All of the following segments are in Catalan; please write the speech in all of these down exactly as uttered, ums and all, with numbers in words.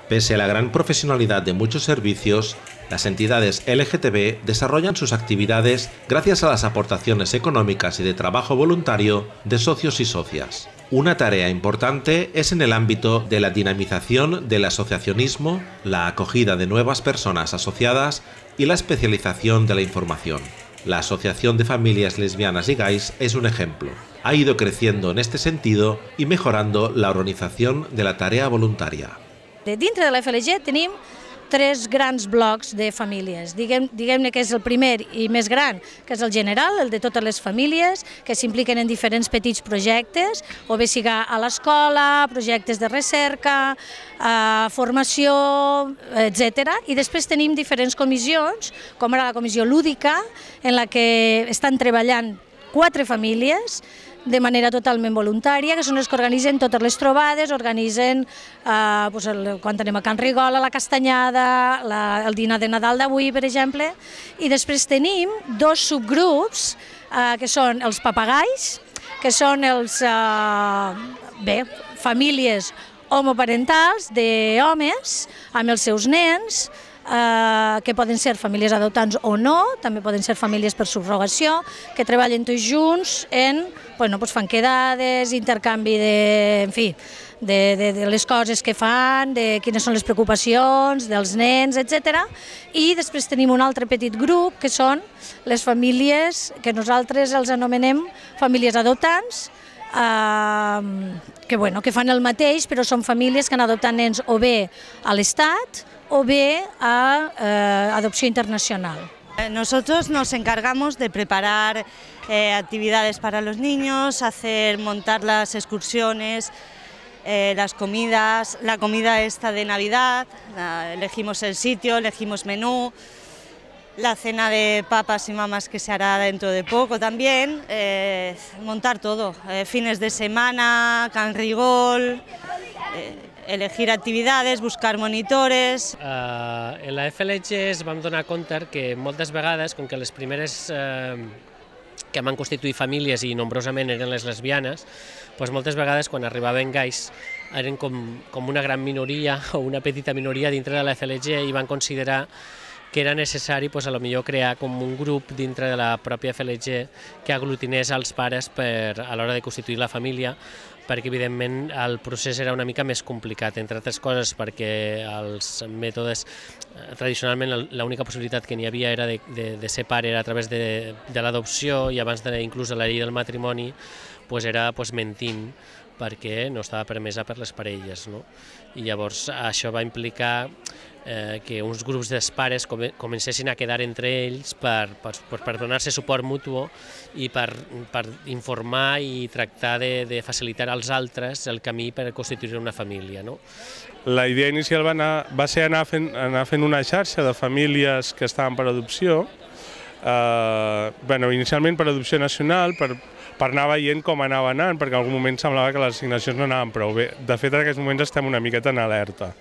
Pese a la gran profesionalidad de muchos servicios, las entidades L G T B desarrollan sus actividades gracias a las aportaciones económicas y de trabajo voluntario de socios y socias. Una tarea importante es en el ámbito de la dinamización del asociacionismo, la acogida de nuevas personas asociadas y la especialización de la información. La Asociación de Familias Lesbianas y Gais es un ejemplo. Ha ido creciendo en este sentido y mejorando la organización de la tarea voluntaria. Dintre de la F L G tenim tres grans blocs de famílies. Diguem, diguem-ne que és el primer i més gran, que és el general, el de totes les famílies, que s'impliquen en diferents petits projectes, o bé siga a l'escola, projectes de recerca, eh, formació, etcètera. I després tenim diferents comissions, com ara la comissió lúdica, en la que estan treballant quatre famílies, de manera totalment voluntària, que són els que organitzen totes les trobades, organitzen eh, doncs el, quan anem a Can Rigola, la castanyada, la, el dinar de Nadal d'avui, per exemple, i després tenim dos subgrups, eh, que són els papagais, que són els, eh, bé, famílies homoparentals d'homes amb els seus nens, Eh, que poden ser famílies adoptants o no, també poden ser famílies per subrogació, que treballen tots junts en, bueno, doncs fan quedades, intercanvi de, en fi, de, de, de les coses que fan, de quines són les preocupacions dels nens, etcètera. I després tenim un altre petit grup, que són les famílies que nosaltres els anomenem famílies adoptants, eh, que, bueno, que fan el mateix, però són famílies que han adoptat nens o bé a l'Estat o bé a eh, adopció internacional. Nosotros nos encargamos de preparar eh, actividades para los niños, hacer, montar las excursiones, eh, las comidas, la comida esta de Navidad, la, elegimos el sitio, elegimos menú, la cena de papas y mamás que se hará dentro de poco también, eh, montar todo, eh, fines de semana, Can Rigol, eh, elegir actividades, buscar monitores. Uh, en la F L G es vam donar compte que moltes vegades, com que les primeres uh, que van constituir famílies i nombrosament eren les lesbianes, doncs moltes vegades quan arribaven gais eren com, com una gran minoria o una petita minoria dintre de la F L G i van considerar que era necessari pues, a lo millor crear com un grup dintre de la pròpia F L G que aglutinés els pares per, a l'hora de constituir la família, perquè evidentment el procés era una mica més complicat, entre altres coses perquè els mètodes, tradicionalment l'única possibilitat que n'hi havia era de, de, de ser pare era a través de, de l'adopció i abans de inclús de la llei del matrimoni pues era pues, mentint, perquè no estava permesa per les parelles. No? I llavors això va implicar eh, que uns grups dels pares comencessin a quedar entre ells per, per, per donar-se suport mutu i per, per informar i tractar de, de facilitar als altres el camí per constituir una família. No? La idea inicial va, anar, va ser anar fent, anar fent una xarxa de famílies que estaven per adopció, eh, bueno, inicialment per adopció nacional, per per anar veient com anava anant, perquè en algun moment semblava que les assignacions no anaven prou bé. De fet, en aquests moments estem una miqueta en alerta.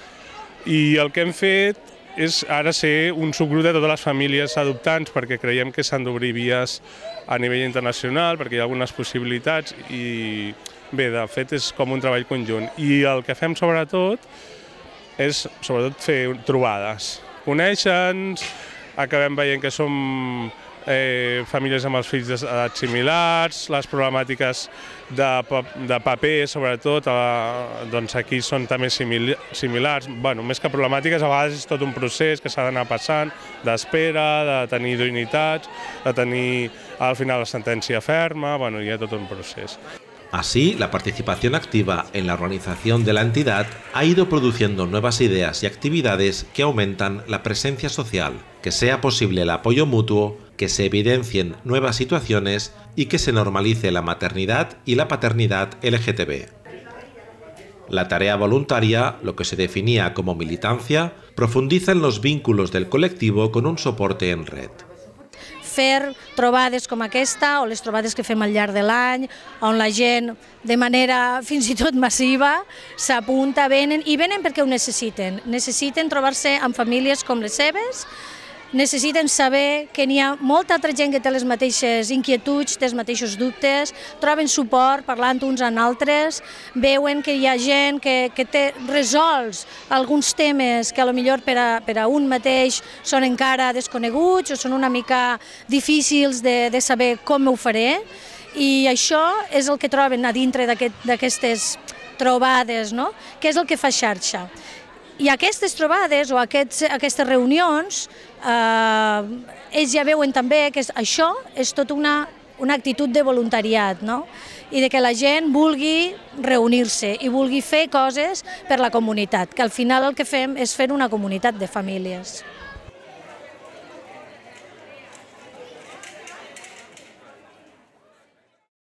I el que hem fet és ara ser un subgrup de totes les famílies adoptants, perquè creiem que s'han d'obrir vies a nivell internacional, perquè hi ha algunes possibilitats, i bé, de fet és com un treball conjunt. I el que fem sobretot és sobretot fer trobades. Conèixer-nos, acabem veient que som Eh, famílies amb els fills d'edats similars, les problemàtiques de, de paper, sobretot, eh, doncs aquí són també simil similars. Bueno, més que problemàtiques, a vegades és tot un procés que s'ha d'anar passant, d'espera, de tenir idoneïtats, de tenir al final la sentència ferma, bueno, hi ha tot un procés. Así, la participación activa en la organización de la entidad ha ido produciendo nuevas ideas y actividades que aumentan la presencia social, que sea posible el apoyo mutuo, que se evidencien nuevas situaciones y que se normalice la maternidad y la paternidad L G T B. La tarea voluntaria, lo que se definía como militancia, profundiza en los vínculos del colectivo con un soporte en red. Fer trobades com aquesta o les trobades que fem al llarg de l'any, on la gent de manera fins i tot massiva s'apunta, venen i venen perquè ho necessiten. Necessiten trobar-se amb famílies com les seves, necessiten saber que n'hi ha molta altra gent que té les mateixes inquietuds, té els mateixos dubtes, troben suport parlant uns amb altres, veuen que hi ha gent que, que té resolts alguns temes que a lo millor per a, per a un mateix són encara desconeguts o són una mica difícils de, de saber com ho faré, i això és el que troben a dintre d'aquestes trobades, no? Que és el que fa xarxa. I aquestes trobades o aquests, aquestes reunions, eh, ells ja veuen també que això és tota una, una actitud de voluntariat, no? I de que la gent vulgui reunir-se i vulgui fer coses per la comunitat, que al final el que fem és fer una comunitat de famílies.